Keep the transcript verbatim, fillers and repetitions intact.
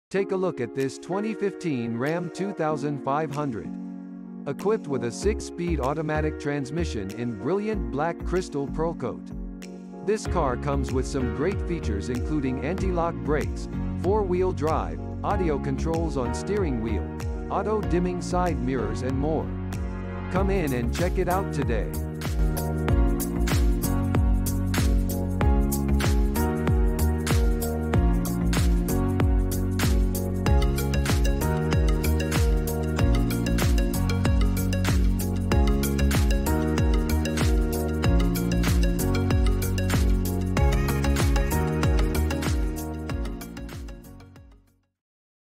Take a look at this twenty fifteen Ram twenty-five hundred. Equipped with a six-speed automatic transmission in brilliant black crystal pearl coat. This car comes with some great features including anti-lock brakes, four-wheel drive, audio controls on steering wheel, auto-dimming side mirrors and more. Come in and check it out today.